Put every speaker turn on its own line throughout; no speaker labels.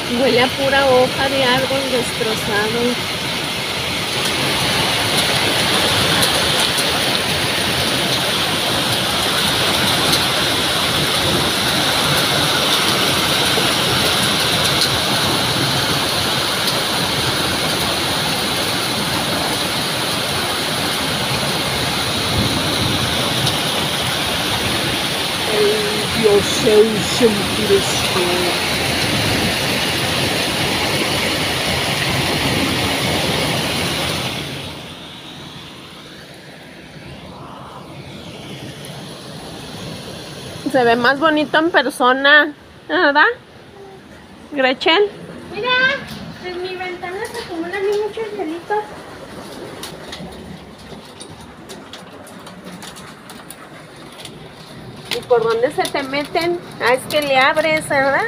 Huele a pura hoja de árbol destrozado. Se ve más bonito en persona, ¿verdad, Gretchen?
Mira, en mi ventana se acumulan muchos angelitos.
¿Y por dónde se te meten? Ah, es que le abres, ¿verdad?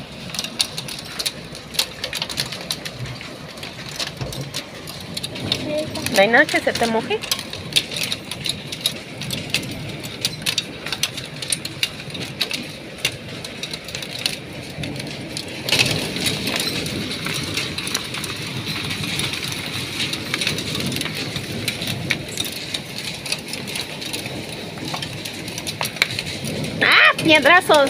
¿No hay nada que se te moje? ¡Ah! ¡Piedrazos!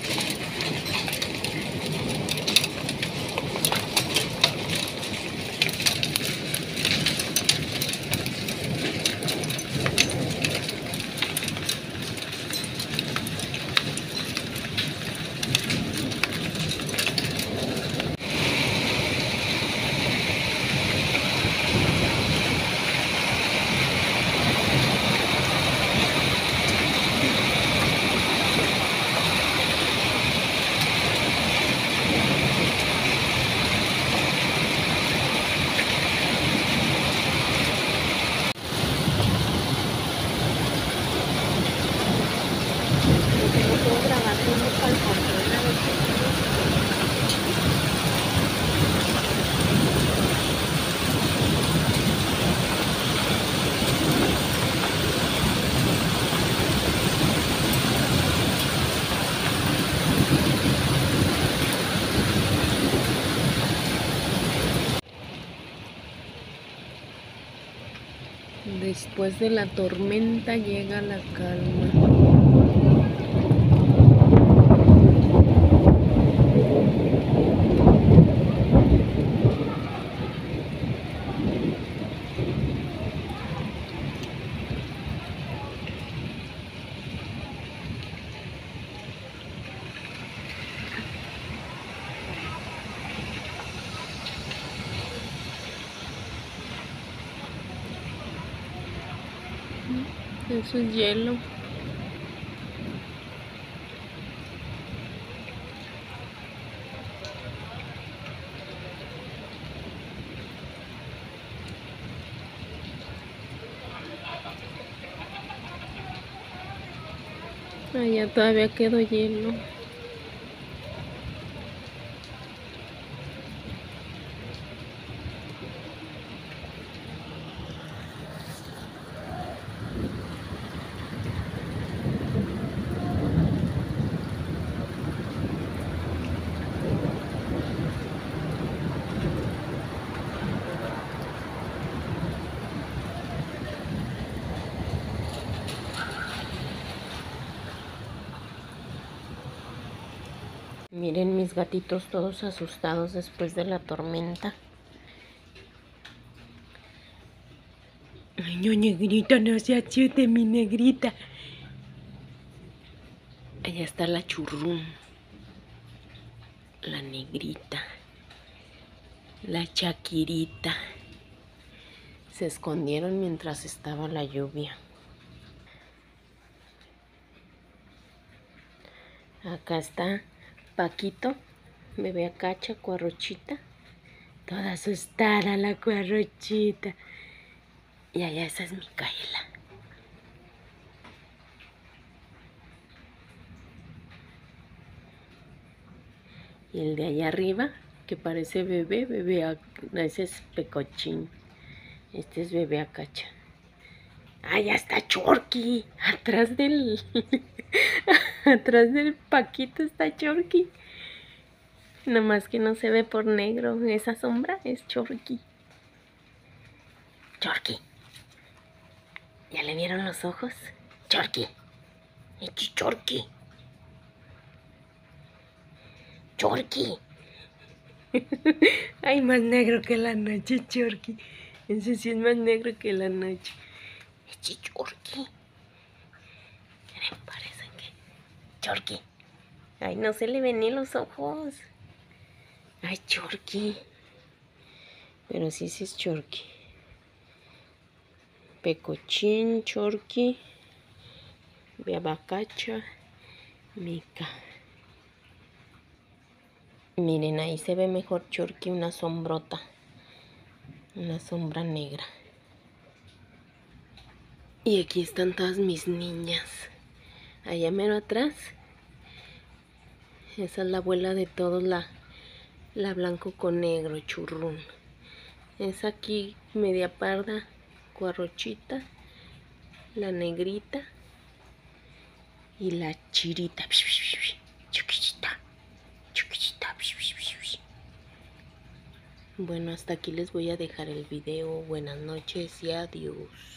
Después de la tormenta llega la calma. Eso es hielo. Allá todavía quedó hielo. Miren mis gatitos todos asustados después de la tormenta. Ay, no, negrita, no se asuste, mi negrita. Allá está la churrún, la negrita, la chaquirita. Se escondieron mientras estaba la lluvia. Acá está Paquito, bebé Acacha, Cuarrochita. Toda asustada la Cuarrochita. Y allá esa es Micaela. Y el de allá arriba, que parece bebé, ese es Pecochín. Este es bebé Acacha. ¡Ah, ya está Chorky! Atrás del... atrás del Paquito está Chorky. Nomás que no se ve por negro. Esa sombra es Chorky. Chorky. ¿Ya le vieron los ojos? Chorky. Chorky. Chorky. Ay, más negro que la noche, Chorky. Ese sí es más negro que la noche. Chorky. Me parece que... Chorky. Ay, no se le ven ni los ojos. Ay, Chorky. Pero sí es Chorky. Pecochín, Chorky. Beabacacha. Mica. Miren, ahí se ve mejor Chorky, una sombrota. Una sombra negra. Y aquí están todas mis niñas. Allá mero atrás. Esa es la abuela de todos, la blanco con negro, churrún. Es aquí media parda, cuarrochita, la negrita y la chirita. Chiquitita, chiquitita. Bueno, hasta aquí les voy a dejar el video. Buenas noches y adiós.